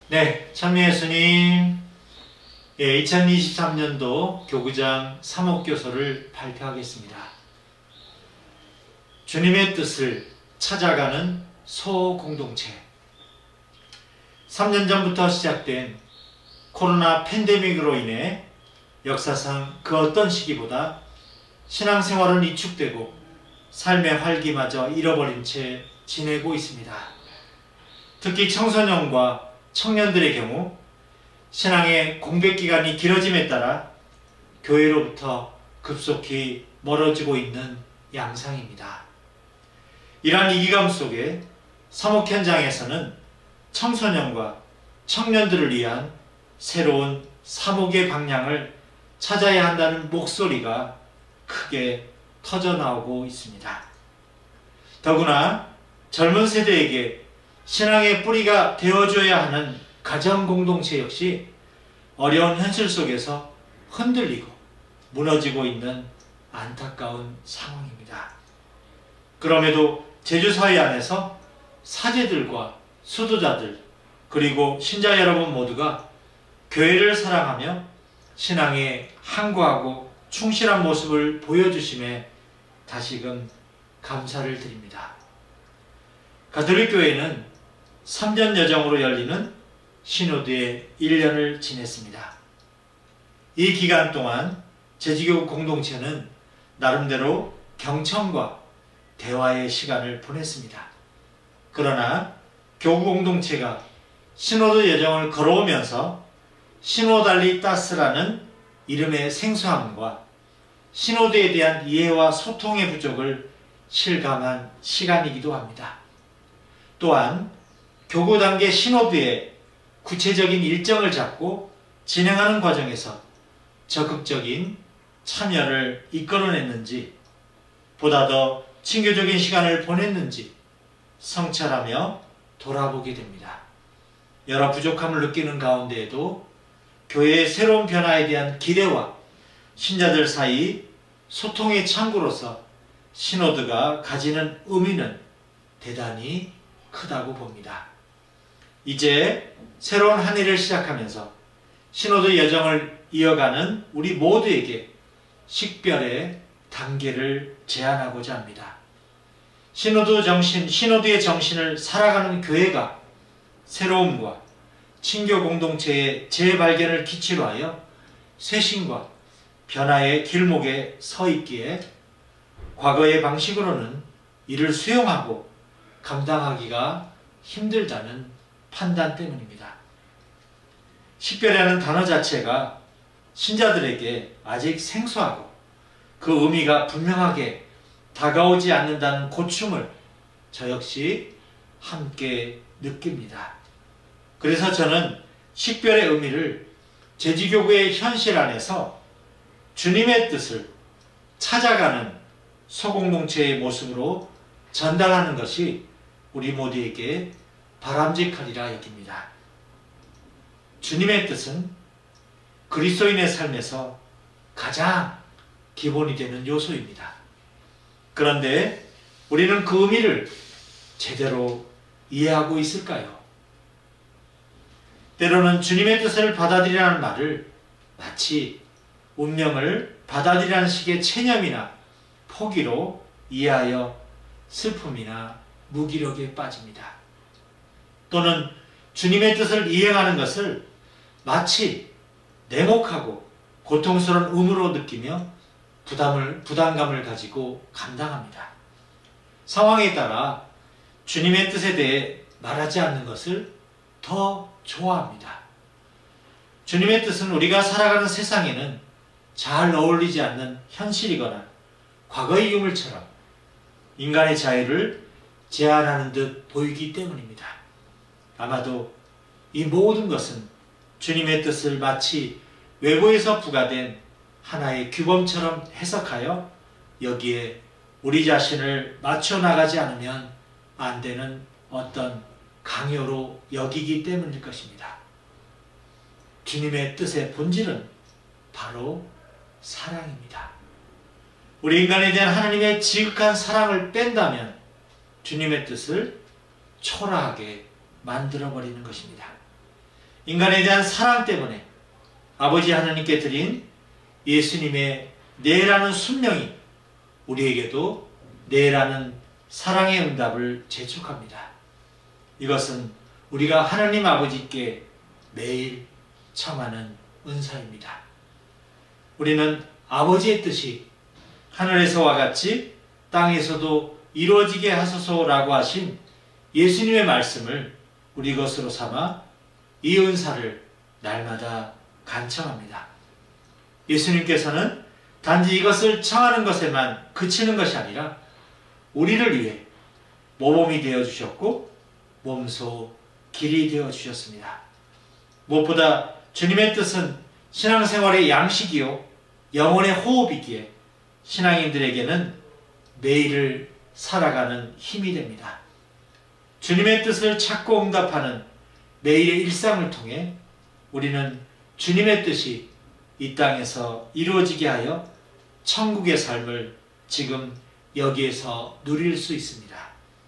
네, 찬미예수님. 2023년도 교구장 3옥교서를 발표하겠습니다. 주님의 뜻을 찾아가는 소공동체. 3년 전부터 시작된 코로나 팬데믹으로 인해 역사상 그 어떤 시기보다 신앙생활은 위축되고 삶의 활기마저 잃어버린 채 지내고 있습니다. 특히 청소년과 청년들의 경우 신앙의 공백기간이 길어짐에 따라 교회로부터 급속히 멀어지고 있는 양상입니다. 이러한 위기감 속에 사목 현장에서는 청소년과 청년들을 위한 새로운 사목의 방향을 찾아야 한다는 목소리가 크게 터져나오고 있습니다. 더구나 젊은 세대에게 신앙의 뿌리가 되어줘야 하는 가정공동체 역시 어려운 현실 속에서 흔들리고 무너지고 있는 안타까운 상황입니다. 그럼에도 제주사회 안에서 사제들과 수도자들 그리고 신자 여러분 모두가 교회를 사랑하며 신앙에 항거하고 충실한 모습을 보여주심에 다시금 감사를 드립니다. 가톨릭교회는 3년 여정으로 열리는 시노드의 1년을 지냈습니다. 이 기간 동안 제주교구 공동체는 나름대로 경청과 대화의 시간을 보냈습니다. 그러나 교구 공동체가 시노드 여정을 걸어오면서 시노달리따스라는 이름의 생소함과 시노드에 대한 이해와 소통의 부족을 실감한 시간이기도 합니다. 또한 교구 단계 시노드의 구체적인 일정을 잡고 진행하는 과정에서 적극적인 참여를 이끌어냈는지 보다 더 친교적인 시간을 보냈는지 성찰하며 돌아보게 됩니다. 여러 부족함을 느끼는 가운데에도 교회의 새로운 변화에 대한 기대와 신자들 사이 소통의 창구로서 시노드가 가지는 의미는 대단히 크다고 봅니다. 이제 새로운 한 해를 시작하면서 시노드 여정을 이어가는 우리 모두에게 식별의 단계를 제안하고자 합니다. 시노드의 정신을 살아가는 교회가 새로움과 친교 공동체의 재발견을 기치로 하여 쇄신과 변화의 길목에 서 있기에 과거의 방식으로는 이를 수용하고 감당하기가 힘들다는 판단 때문입니다. 식별이라는 단어 자체가 신자들에게 아직 생소하고 그 의미가 분명하게 다가오지 않는다는 고충을 저 역시 함께 느낍니다. 그래서 저는 식별의 의미를 제주교구의 현실 안에서 주님의 뜻을 찾아가는 소공동체의 모습으로 전달하는 것이 우리 모두에게 바람직하리라 여깁니다. 주님의 뜻은 그리스도인의 삶에서 가장 기본이 되는 요소입니다. 그런데 우리는 그 의미를 제대로 이해하고 있을까요? 때로는 주님의 뜻을 받아들이라는 말을 마치 운명을 받아들이라는 식의 체념이나 포기로 이해하여 슬픔이나 무기력에 빠집니다. 또는 주님의 뜻을 이행하는 것을 마치 냉혹하고 고통스러운 의무로 느끼며 부담감을 가지고 감당합니다. 상황에 따라 주님의 뜻에 대해 말하지 않는 것을 더 좋아합니다. 주님의 뜻은 우리가 살아가는 세상에는 잘 어울리지 않는 현실이거나 과거의 유물처럼 인간의 자유를 제한하는 듯 보이기 때문입니다. 아마도 이 모든 것은 주님의 뜻을 마치 외부에서 부과된 하나의 규범처럼 해석하여 여기에 우리 자신을 맞춰 나가지 않으면 안 되는 어떤 강요로 여기기 때문일 것입니다. 주님의 뜻의 본질은 바로 사랑입니다. 우리 인간에 대한 하나님의 지극한 사랑을 뺀다면 주님의 뜻을 초라하게 만들어버리는 것입니다. 인간에 대한 사랑 때문에 아버지 하나님께 드린 예수님의 내라는 순명이 우리에게도 내라는 사랑의 응답을 재촉합니다. 이것은 우리가 하나님 아버지께 매일 청하는 은사입니다. 우리는 아버지의 뜻이 하늘에서와 같이 땅에서도 이루어지게 하소서라고 하신 예수님의 말씀을 우리 것으로 삼아 이 은사를 날마다 간청합니다. 예수님께서는 단지 이것을 청하는 것에만 그치는 것이 아니라 우리를 위해 모범이 되어주셨고 몸소 길이 되어주셨습니다. 무엇보다 주님의 뜻은 신앙생활의 양식이요 영혼의 호흡이기에 신앙인들에게는 매일을 살아가는 힘이 됩니다. 주님의 뜻을 찾고 응답하는 매일의 일상을 통해 우리는 주님의 뜻이 이 땅에서 이루어지게 하여 천국의 삶을 지금 여기에서 누릴 수 있습니다.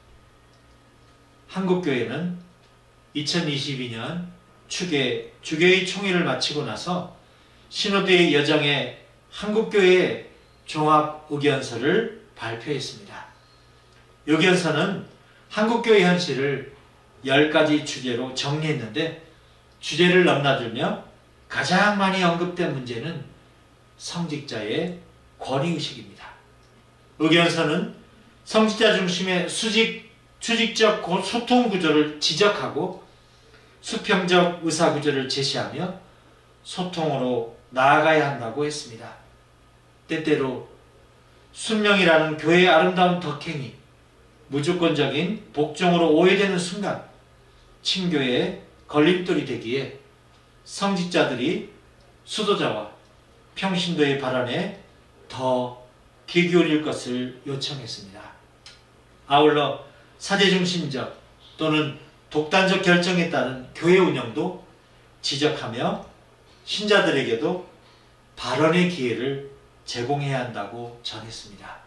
한국교회는 2022년 주교의 총회를 마치고 나서 시노드의 여정에 한국교회 종합의견서를 발표했습니다. 의견서는 한국교회 현실을 10가지 주제로 정리했는데 주제를 넘나들며 가장 많이 언급된 문제는 성직자의 권위의식입니다. 의견서는 성직자 중심의 수직적 소통 구조를 지적하고 수평적 의사 구조를 제시하며 소통으로 나아가야 한다고 했습니다. 때때로 순명이라는 교회의 아름다운 덕행이 무조건적인 복종으로 오해되는 순간 친교의 걸림돌이 되기에 성직자들이 수도자와 평신도의 발언에 더 귀 기울일 것을 요청했습니다. 아울러 사제중심적 또는 독단적 결정에 따른 교회 운영도 지적하며 신자들에게도 발언의 기회를 제공해야 한다고 전했습니다.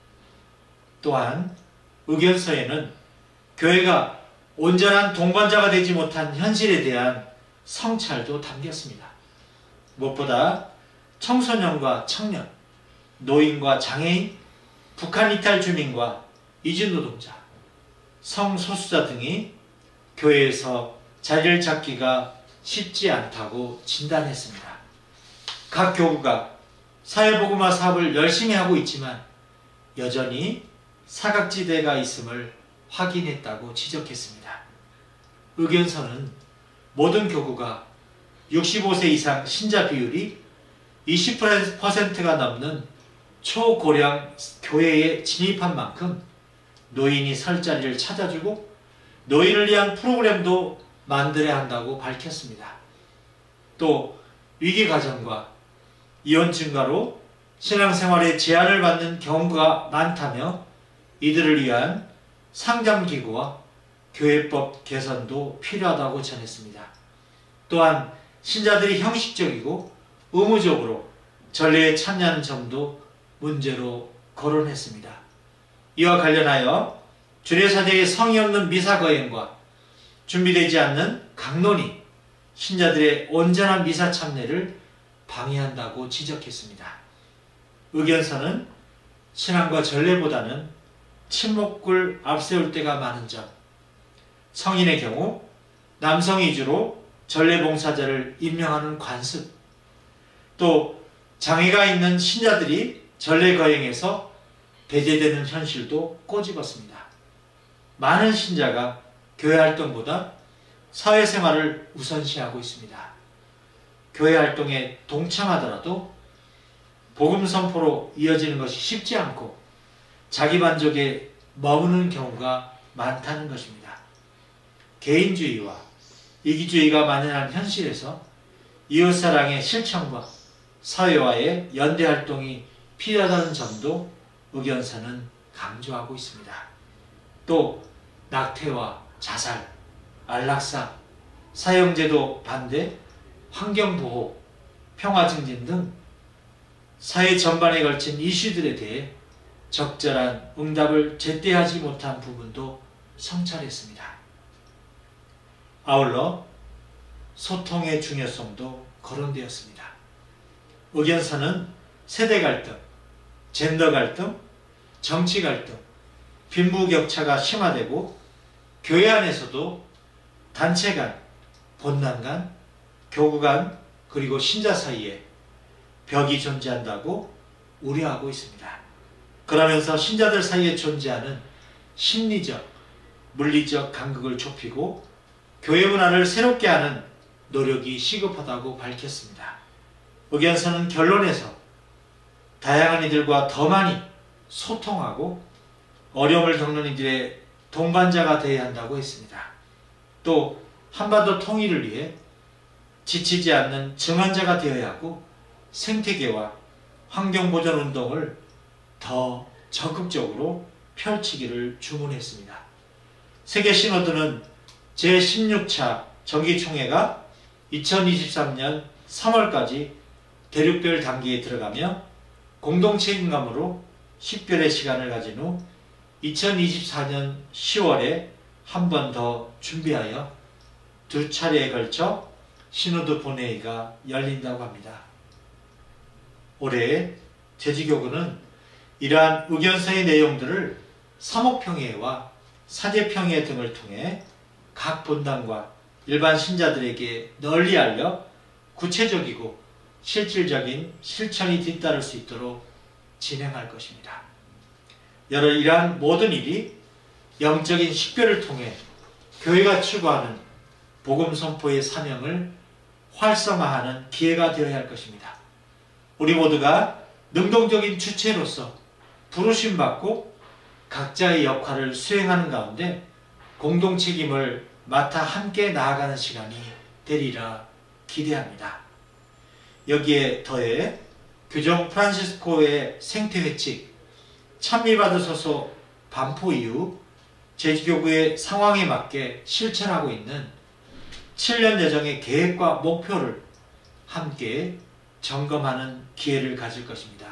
또한 의견서에는 교회가 온전한 동반자가 되지 못한 현실에 대한 성찰도 담겼습니다. 무엇보다 청소년과 청년, 노인과 장애인, 북한 이탈 주민과 이주노동자, 성소수자 등이 교회에서 자리를 잡기가 쉽지 않다고 진단했습니다. 각 교구가 사회복음화 사업을 열심히 하고 있지만 여전히 사각지대가 있음을 확인했다고 지적했습니다. 의견서는 모든 교구가 65세 이상 신자 비율이 20%가 넘는 초고령 교회에 진입한 만큼 노인이 설 자리를 찾아주고 노인을 위한 프로그램도 만들어야 한다고 밝혔습니다. 또 위기가정과 이혼 증가로 신앙생활에 제한을 받는 경우가 많다며 이들을 위한 상담기구와 교회법 개선도 필요하다고 전했습니다. 또한 신자들이 형식적이고 의무적으로 전례에 참여하는 점도 문제로 거론했습니다. 이와 관련하여 주례사제의 성의 없는 미사 거행과 준비되지 않는 강론이 신자들의 온전한 미사 참여를 방해한다고 지적했습니다. 의견서는 신앙과 전례보다는 친목을 앞세울 때가 많은 점, 성인의 경우 남성 위주로 전례봉사자를 임명하는 관습, 또 장애가 있는 신자들이 전례 거행에서 배제되는 현실도 꼬집었습니다. 많은 신자가 교회 활동보다 사회생활을 우선시하고 있습니다. 교회 활동에 동참하더라도 복음 선포로 이어지는 것이 쉽지 않고 자기 만족에 머무는 경우가 많다는 것입니다. 개인주의와 이기주의가 만연한 현실에서 이웃사랑의 실천과 사회와의 연대활동이 필요하다는 점도 의견서는 강조하고 있습니다. 또 낙태와 자살, 안락사, 사형제도 반대, 환경보호, 평화증진 등 사회 전반에 걸친 이슈들에 대해 적절한 응답을 제때 하지 못한 부분도 성찰했습니다. 아울러 소통의 중요성도 거론되었습니다. 의견서는 세대 갈등, 젠더 갈등, 정치 갈등, 빈부격차가 심화되고 교회 안에서도 단체 간, 본난 간, 교구 간, 그리고 신자 사이에 벽이 존재한다고 우려하고 있습니다. 그러면서 신자들 사이에 존재하는 심리적, 물리적 간극을 좁히고 교회 문화를 새롭게 하는 노력이 시급하다고 밝혔습니다. 의견서는 결론에서 다양한 이들과 더 많이 소통하고 어려움을 겪는 이들의 동반자가 되어야 한다고 했습니다. 또 한반도 통일을 위해 지치지 않는 증언자가 되어야 하고 생태계와 환경보전 운동을 더 적극적으로 펼치기를 주문했습니다. 세계 시노드는 제16차 정기총회가 2023년 3월까지 대륙별 단계에 들어가며 공동책임감으로 식별의 시간을 가진 후 2024년 10월에 한 번 더 준비하여 2차례에 걸쳐 시노드 본회의가 열린다고 합니다. 올해 제지교구는 이러한 의견서의 내용들을 사목평회와 사제평회 등을 통해 각 본당과 일반 신자들에게 널리 알려 구체적이고 실질적인 실천이 뒤따를 수 있도록 진행할 것입니다. 이러한 모든 일이 영적인 식별을 통해 교회가 추구하는 복음 선포의 사명을 활성화하는 기회가 되어야 할 것입니다. 우리 모두가 능동적인 주체로서 부르심받고 각자의 역할을 수행하는 가운데 공동 책임을 맡아 함께 나아가는 시간이 되리라 기대합니다. 여기에 더해 교정 프란시스코의 생태회칙 찬미받으소서 반포 이후 제지교구의 상황에 맞게 실천하고 있는 7년 여정의 계획과 목표를 함께 점검하는 기회를 가질 것입니다.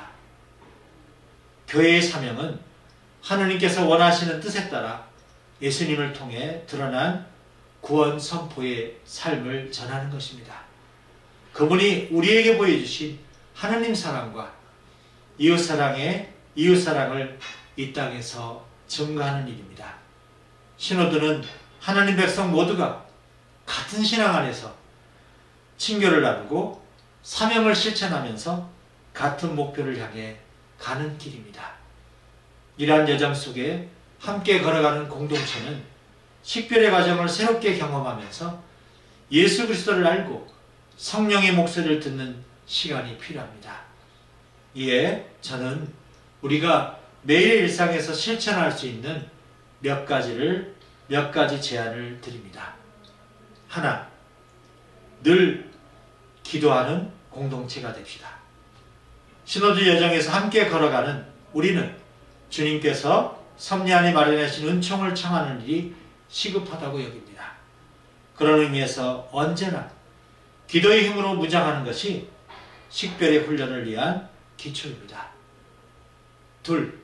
교회의 사명은 하느님께서 원하시는 뜻에 따라 예수님을 통해 드러난 구원 선포의 삶을 전하는 것입니다. 그분이 우리에게 보여주신 하느님 사랑과 이웃사랑을 이 땅에서 증거하는 일입니다. 신호들은 하나님 백성 모두가 같은 신앙 안에서 친교를 나누고 사명을 실천하면서 같은 목표를 향해 가는 길입니다. 이러한 여정 속에 함께 걸어가는 공동체는 식별의 과정을 새롭게 경험하면서 예수 그리스도를 알고 성령의 목소리를 듣는 시간이 필요합니다. 이에 저는 우리가 매일의 일상에서 실천할 수 있는 몇 가지 제안을 드립니다. 하나, 늘 기도하는 공동체가 됩시다. 시노드 여정에서 함께 걸어가는 우리는 주님께서 섭리 안에 마련하신 은총을 청하는 일이 시급하다고 여깁니다. 그런 의미에서 언제나 기도의 힘으로 무장하는 것이 식별의 훈련을 위한 기초입니다. 둘,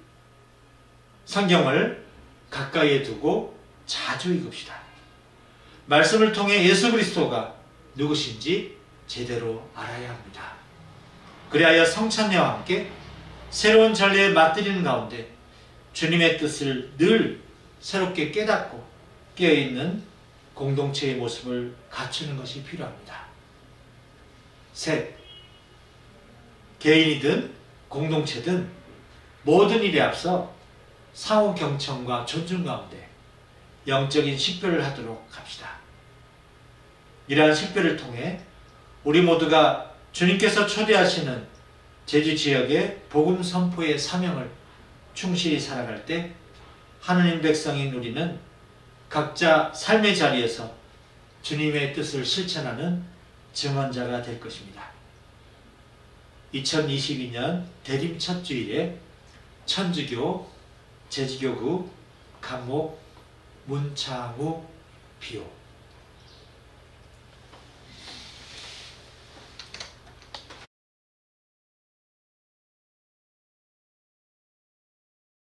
성경을 가까이에 두고 자주 읽읍시다. 말씀을 통해 예수 그리스도가 누구신지 제대로 알아야 합니다. 그리하여 성찬례와 함께 새로운 전례에 맞들이는 가운데 주님의 뜻을 늘 새롭게 깨닫고 깨어있는 공동체의 모습을 갖추는 것이 필요합니다. 셋, 개인이든 공동체든 모든 일에 앞서 상호 경청과 존중 가운데 영적인 식별을 하도록 합시다. 이러한 식별을 통해 우리 모두가 주님께서 초대하시는 제주 지역의 복음 선포의 사명을 충실히 살아갈 때 하느님 백성인 우리는 각자 삶의 자리에서 주님의 뜻을 실천하는 증언자가 될 것입니다. 2022년 대림 첫 주일에 천주교 제지교구 감목 문창우 비호